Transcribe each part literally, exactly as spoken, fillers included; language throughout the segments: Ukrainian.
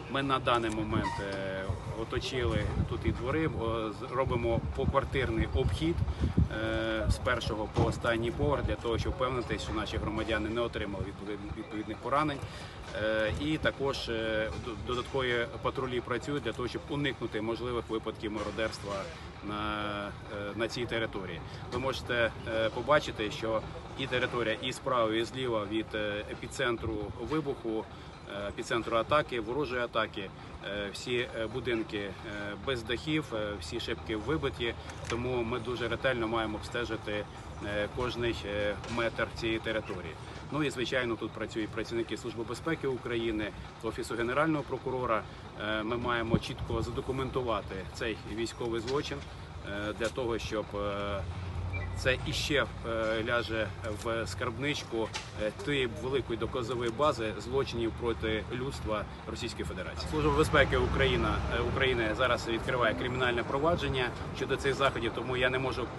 Ми на даний момент оточили тут і двори, робимо поквартирний обхід з першого по останній поверх для того, щоб впевнитися, що наші громадяни не отримали відповідних поранень. І також додаткові патрулі працюють для того, щоб уникнути можливих випадків мародерства на, на цій території. Ви можете побачити, що і територія і справа, і зліва від епіцентру вибуху, епіцентру атаки, ворожої атаки, всі будинки без дахів, всі шибки вибиті, тому ми дуже ретельно маємо обстежити кожний метр цієї території. Ну і, звичайно, тут працюють працівники Служби безпеки України, Офісу Генерального прокурора. Ми маємо чітко задокументувати цей військовий злочин для того, щоб це іще ляже в скарбничку тієї великої доказової бази злочинів проти людства Російської Федерації. Служба безпеки України, України зараз відкриває кримінальне провадження щодо цих заходів, тому я не можу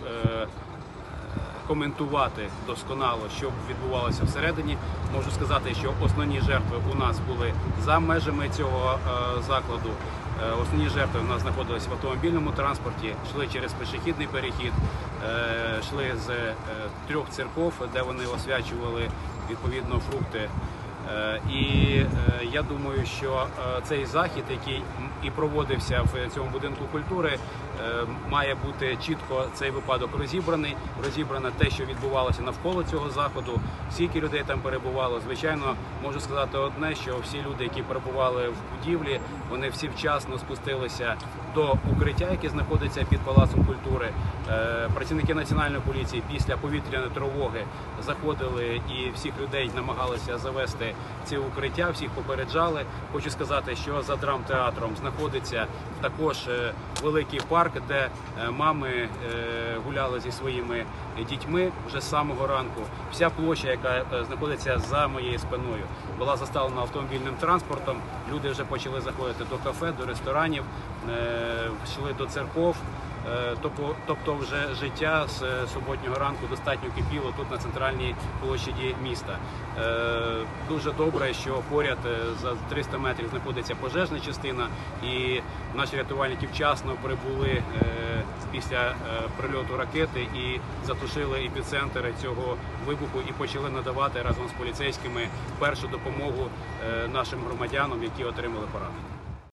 коментувати досконало, що відбувалося всередині. Можу сказати, що основні жертви у нас були за межами цього закладу. Основні жертви у нас знаходились в автомобільному транспорті, йшли через пішохідний перехід, йшли з трьох церков, де вони освячували відповідно фрукти. І я думаю, що цей захід, який і проводився в цьому будинку культури, має бути чітко цей випадок розібраний, розібрано те, що відбувалося навколо цього заходу, скільки людей там перебувало. Звичайно, можу сказати одне, що всі люди, які перебували в будівлі, вони всі вчасно спустилися до укриття, яке знаходиться під Палацом культури. Працівники Національної поліції після повітряної тривоги заходили і всіх людей намагалися завести ці укриття, всіх попереджали. Хочу сказати, що за драмтеатром знаходиться також великий парк, де мами гуляли зі своїми дітьми вже з самого ранку. Вся площа, яка знаходиться за моєю спиною, була заставлена автомобільним транспортом. Люди вже почали заходити до кафе, до ресторанів, йшли до церков. Тобто вже життя з суботнього ранку достатньо кипіло тут на центральній площаді міста. Дуже добре, що поряд за триста метрів знаходиться пожежна частина, і наші рятувальники вчасно прибули після прильоту ракети і затушили епіцентр цього вибуху і почали надавати разом з поліцейськими першу допомогу нашим громадянам, які отримали поранення.